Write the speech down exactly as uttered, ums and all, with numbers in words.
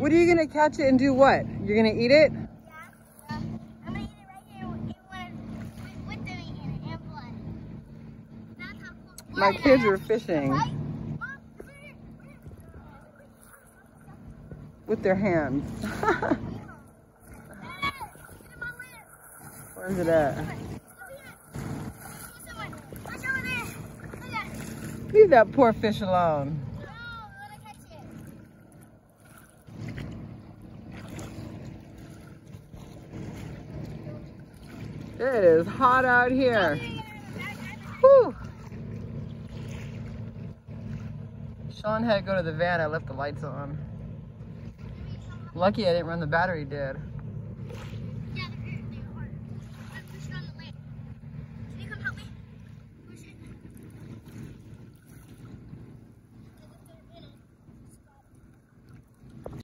What are you gonna catch it and do what? You're gonna eat it? Yeah. Uh, I'm gonna eat it right here with, with, with the meat in it and blood. That's how cool. My kids are fishing Right? with their hands. Where's it at? Leave that poor fish alone. No, let her catch it. It is hot out here. Whew. Sean had to go to the van. I left the lights on. Lucky I didn't run the battery dead.